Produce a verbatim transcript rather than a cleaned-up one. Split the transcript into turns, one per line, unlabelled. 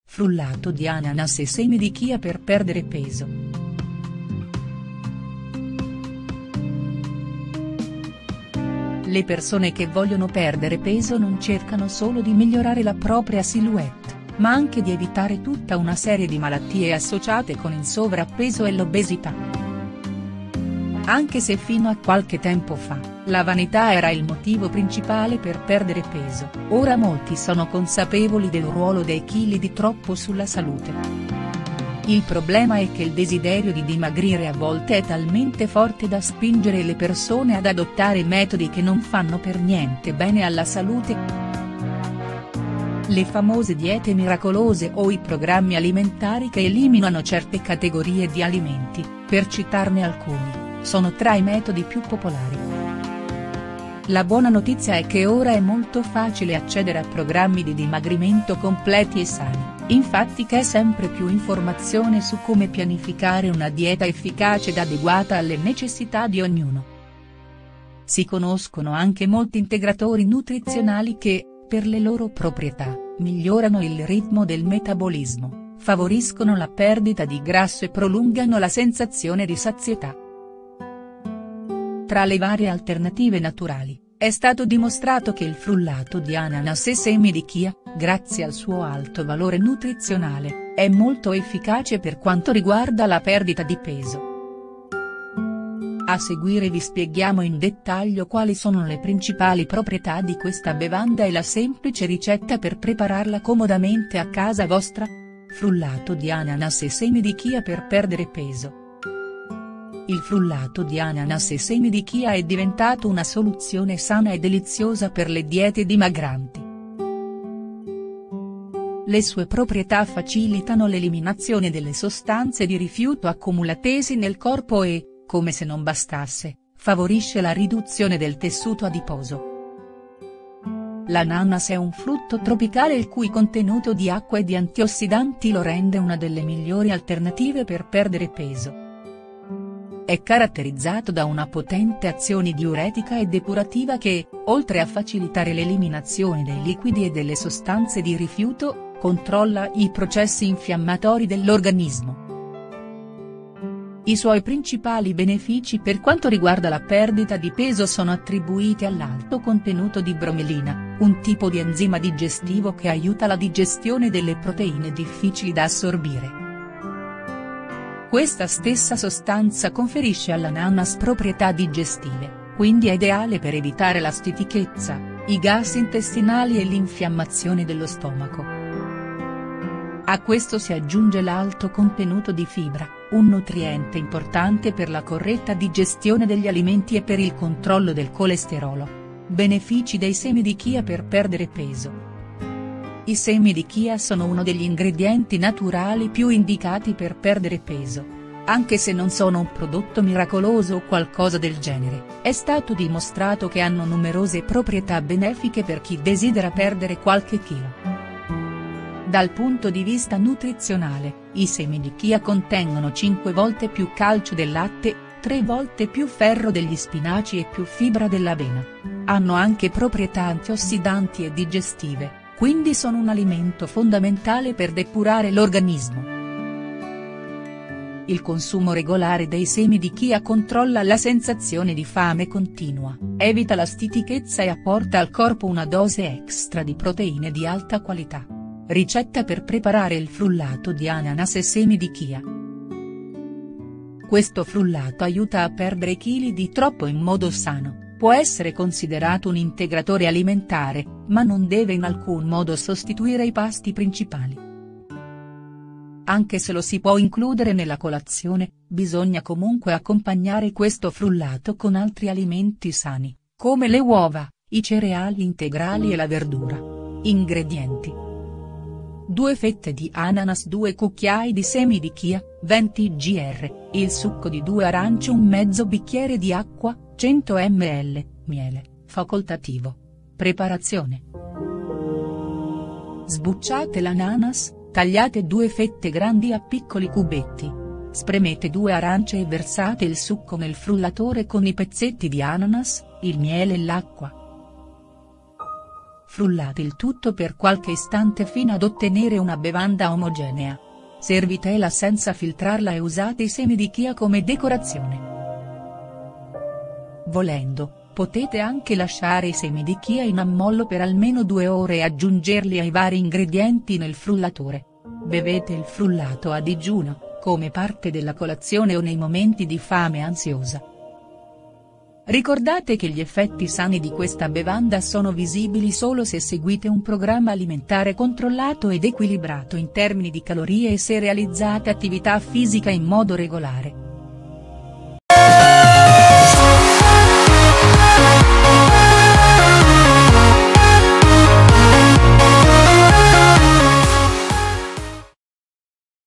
frullato di ananas e semi di chia per perdere peso. Le persone che vogliono perdere peso non cercano solo di migliorare la propria silhouette, ma anche di evitare tutta una serie di malattie associate con il sovrappeso e l'obesità. Anche se fino a qualche tempo fa, la vanità era il motivo principale per perdere peso, ora molti sono consapevoli del ruolo dei chili di troppo sulla salute. Il problema è che il desiderio di dimagrire a volte è talmente forte da spingere le persone ad adottare metodi che non fanno per niente bene alla salute. Le famose diete miracolose o i programmi alimentari che eliminano certe categorie di alimenti, per citarne alcuni, sono tra i metodi più popolari. La buona notizia è che ora è molto facile accedere a programmi di dimagrimento completi e sani, infatti c'è sempre più informazione su come pianificare una dieta efficace ed adeguata alle necessità di ognuno. Si conoscono anche molti integratori nutrizionali che, per le loro proprietà, migliorano il ritmo del metabolismo, favoriscono la perdita di grasso e prolungano la sensazione di sazietà. Tra le varie alternative naturali, è stato dimostrato che il frullato di ananas e semi di chia, grazie al suo alto valore nutrizionale, è molto efficace per quanto riguarda la perdita di peso. A seguire vi spieghiamo in dettaglio quali sono le principali proprietà di questa bevanda e la semplice ricetta per prepararla comodamente a casa vostra. Frullato di ananas e semi di chia per perdere peso. Il frullato di ananas e semi di chia è diventato una soluzione sana e deliziosa per le diete dimagranti. Le sue proprietà facilitano l'eliminazione delle sostanze di rifiuto accumulatesi nel corpo e, come se non bastasse, favorisce la riduzione del tessuto adiposo. L'ananas è un frutto tropicale il cui contenuto di acqua e di antiossidanti lo rende una delle migliori alternative per perdere peso. È caratterizzato da una potente azione diuretica e depurativa che, oltre a facilitare l'eliminazione dei liquidi e delle sostanze di rifiuto, controlla i processi infiammatori dell'organismo. I suoi principali benefici per quanto riguarda la perdita di peso sono attribuiti all'alto contenuto di bromelina, un tipo di enzima digestivo che aiuta la digestione delle proteine difficili da assorbire. Questa stessa sostanza conferisce all'ananas proprietà digestive, quindi è ideale per evitare la stitichezza, i gas intestinali e l'infiammazione dello stomaco. A questo si aggiunge l'alto contenuto di fibra, un nutriente importante per la corretta digestione degli alimenti e per il controllo del colesterolo. Benefici dei semi di chia per perdere peso. I semi di chia sono uno degli ingredienti naturali più indicati per perdere peso. Anche se non sono un prodotto miracoloso o qualcosa del genere, è stato dimostrato che hanno numerose proprietà benefiche per chi desidera perdere qualche chilo. Dal punto di vista nutrizionale, i semi di chia contengono cinque volte più calcio del latte, tre volte più ferro degli spinaci e più fibra dell'avena. Hanno anche proprietà antiossidanti e digestive, quindi sono un alimento fondamentale per depurare l'organismo. Il consumo regolare dei semi di chia controlla la sensazione di fame continua, evita la stitichezza e apporta al corpo una dose extra di proteine di alta qualità. Ricetta per preparare il frullato di ananas e semi di chia. Questo frullato aiuta a perdere chili di troppo in modo sano, può essere considerato un integratore alimentare, ma non deve in alcun modo sostituire i pasti principali. Anche se lo si può includere nella colazione, bisogna comunque accompagnare questo frullato con altri alimenti sani, come le uova, i cereali integrali e la verdura. Ingredienti: due fette di ananas, due cucchiai di semi di chia, venti grammi, il succo di due arance, un mezzo bicchiere di acqua, cento millilitri, miele, facoltativo. Preparazione: sbucciate l'ananas, tagliate due fette grandi a piccoli cubetti. Spremete due arance e versate il succo nel frullatore con i pezzetti di ananas, il miele e l'acqua. frullate il tutto per qualche istante fino ad ottenere una bevanda omogenea. Servitela senza filtrarla e usate i semi di chia come decorazione. Volendo, potete anche lasciare i semi di chia in ammollo per almeno due ore e aggiungerli ai vari ingredienti nel frullatore. Bevete il frullato a digiuno, come parte della colazione o nei momenti di fame ansiosa. Ricordate che gli effetti sani di questa bevanda sono visibili solo se seguite un programma alimentare controllato ed equilibrato in termini di calorie e se realizzate attività fisica in modo regolare.